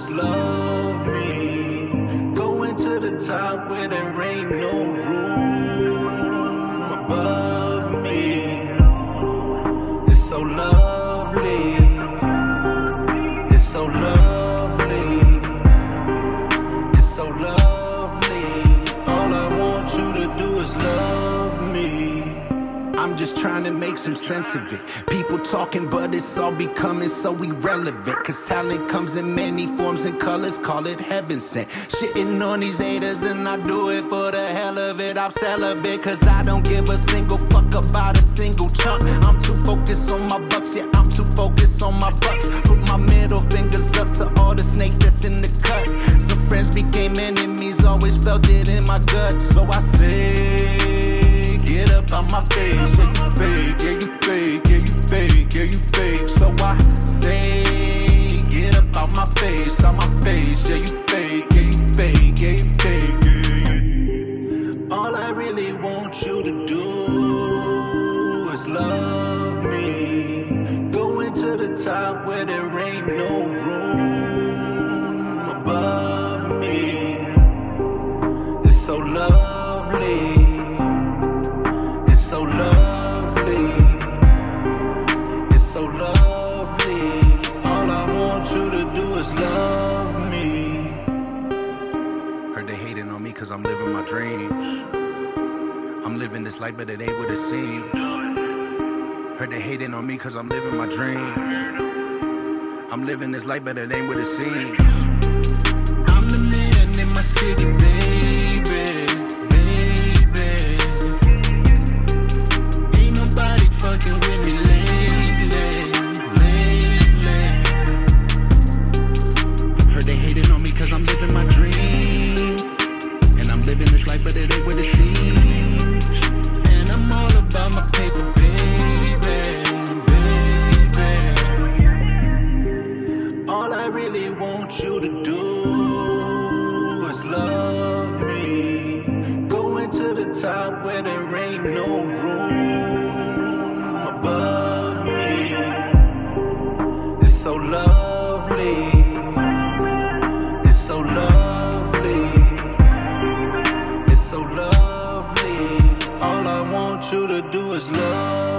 is love me. Going to the top where there ain't no room above me. It's so lovely. It's so lovely. It's so lovely. All I want you to do is love me. I'm just trying to make some sense of it. People talking, but it's all becoming so irrelevant. Cause talent comes in many forms and colors, call it heaven sent. Shitting on these haters and I do it for the hell of it. I'm celibate cause I don't give a single fuck about a single chunk. I'm too focused on my bucks, yeah, I'm too focused on my bucks. Put my middle fingers up to all the snakes that's in the cut. Some friends became enemies, always felt it in my gut. So I say, get up out my face, yeah you fake, yeah you fake, yeah you fake, yeah you fake. So I say, get up out my face, yeah you fake, yeah you fake, yeah you fake, yeah. All I really want you to do is love me. Going to the top where there ain't no room above me. It's so lovely. So lovely, it's so lovely. All I want you to do is love me. Heard they hating on me cause I'm living my dreams. I'm living this life but it ain't what it seems. Heard they hating on me cause I'm living my dreams. I'm living this life but it ain't what it seems. I'm the man in my city, baby. Fucking with me lately. Heard they hating on me cause I'm living my dream. And I'm living this life but it ain't what it seems. And I'm all about my paper, baby. All I really want you to do is love me. Going to the top where there ain't no room above me. It's so lovely. It's so lovely. It's so lovely. All I want you to do is love